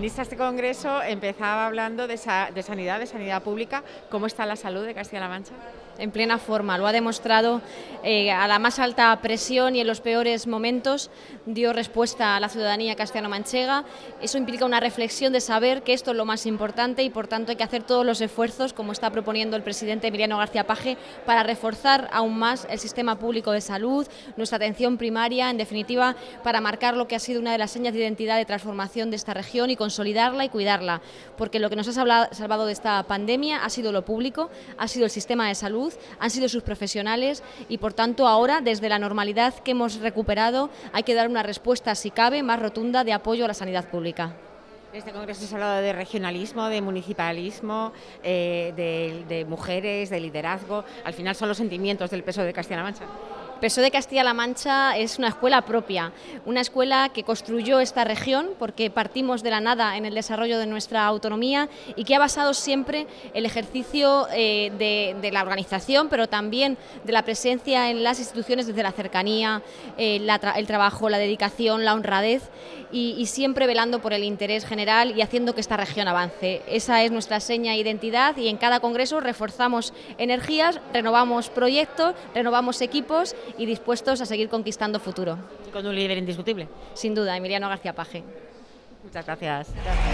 Viniste a este congreso, empezaba hablando de sanidad pública. ¿Cómo está la salud de Castilla-La Mancha? En plena forma, lo ha demostrado a la más alta presión y en los peores momentos dio respuesta a la ciudadanía castellano-manchega. Eso implica una reflexión de saber que esto es lo más importante y por tanto hay que hacer todos los esfuerzos, como está proponiendo el presidente Emiliano García Paje, para reforzar aún más el sistema público de salud, nuestra atención primaria, en definitiva, para marcar lo que ha sido una de las señas de identidad de transformación de esta región y consolidarla y cuidarla, porque lo que nos ha salvado de esta pandemia ha sido lo público, ha sido el sistema de salud, han sido sus profesionales y por tanto ahora desde la normalidad que hemos recuperado hay que dar una respuesta, si cabe, más rotunda de apoyo a la sanidad pública. En este congreso se ha hablado de regionalismo, de municipalismo, de mujeres, de liderazgo. Al final son los sentimientos del PSOE de Castilla-La Mancha. El PSOE de Castilla-La Mancha es una escuela propia, una escuela que construyó esta región porque partimos de la nada en el desarrollo de nuestra autonomía y que ha basado siempre el ejercicio de la organización, pero también de la presencia en las instituciones desde la cercanía, el trabajo, la dedicación, la honradez y siempre velando por el interés general y haciendo que esta región avance. Esa es nuestra seña de identidad y en cada congreso reforzamos energías, renovamos proyectos, renovamos equipos y dispuestos a seguir conquistando futuro. Y con un líder indiscutible. Sin duda, Emiliano García Paje. Muchas gracias.